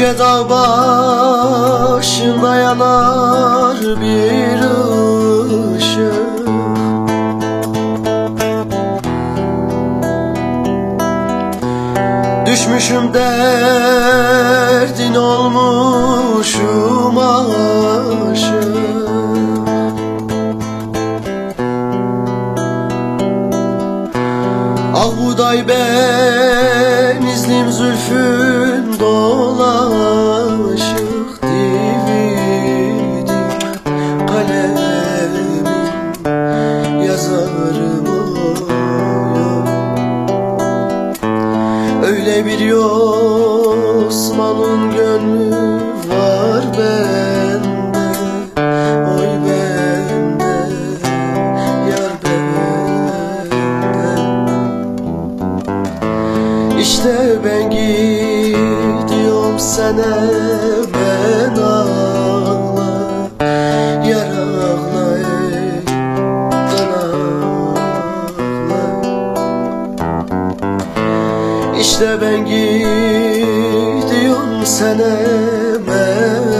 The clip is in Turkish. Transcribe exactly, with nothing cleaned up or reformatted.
Yüce dağ başında yanar bir ışık. Düşmüşüm derdin olmuşum aşık. Al buğday benizlim zülfün dolaşık. Dividim kalemin yazarım oy. Öyle bir Osman'ın gönlü var bende, oy bende, yar bende. İşte ben gidiyorum sene, ben ağla, yar ağla, ey ben ağla. İşte ben gidiyorum sene, ben